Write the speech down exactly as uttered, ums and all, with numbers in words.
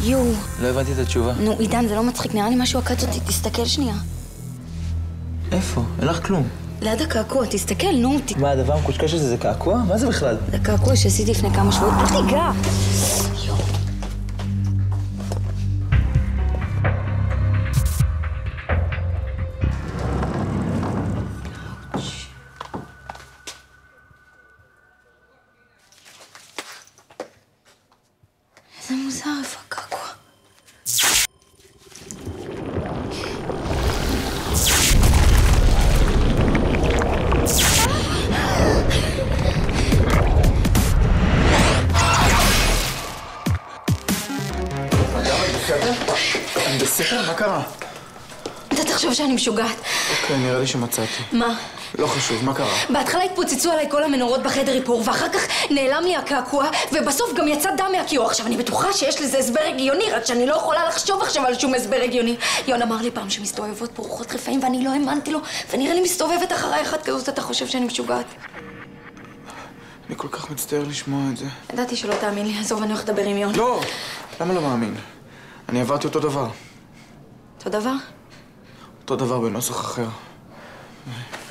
יואו. לא הבנתי את התשובה. נו, עידן, זה לא מצחיק, נראה לי משהו עקץ אותי, תסתכל שנייה. איפה? אין לך כלום. ליד הקעקוע, תסתכל, נו. ת... מה, הדבר המקושקש הזה זה קעקוע? מה זה בכלל? זה קעקוע שעשיתי לפני כמה שבועות. אל תיגע! יואו. איזה מוזר, איפה הקעקוע? אני בסדר? מה קרה? אתה תחשוב שאני משוגעת. אוקיי, נראה לי שמצאתי. מה? לא חשוב, מה קרה? בהתחלה התפוצצו עליי כל המנורות בחדר איפור, ואחר כך נעלם לי הקעקוע, ובסוף גם יצא דם מהכיור. עכשיו, אני בטוחה שיש לזה הסבר הגיוני, רק שאני לא יכולה לחשוב עכשיו על שום הסבר הגיוני. יון אמר לי פעם שמסתובבות פה רוחות רפאים, ואני לא האמנתי לו, ונראה לי מסתובבת אחריי אחת כזאת, אתה חושב שאני משוגעת? אני כל כך מצטער לשמוע את זה. ידעתי שלא תאמין לי, עזוב, אני הולכת לדבר עם יון. לא! למה לא מאמין? אני עברתי אותו דבר. אותו דבר? אותו דבר בנוסח אחר.